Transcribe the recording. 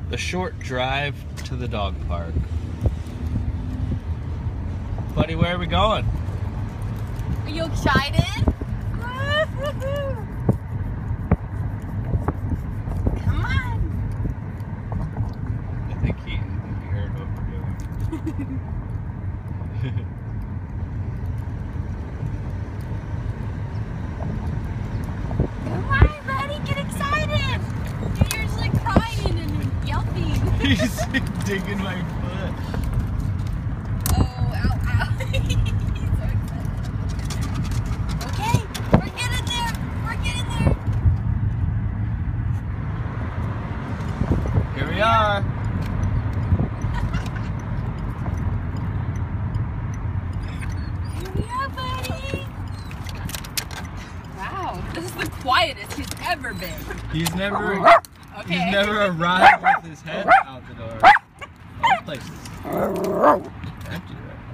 The short drive to the dog park. Buddy, where are we going? Are you excited? Come on. I think he heard what we're doing. Come on, buddy, get excited. You're just like crying and yelping. He's digging my foot. Oh, ow, ow. He's so excited. Okay, we're getting there. We're getting there. Here we are. Here we are, buddy. Wow, this is the quietest he's ever been. He's never Okay. arrived with his head out the door. Oh, this place is empty, right?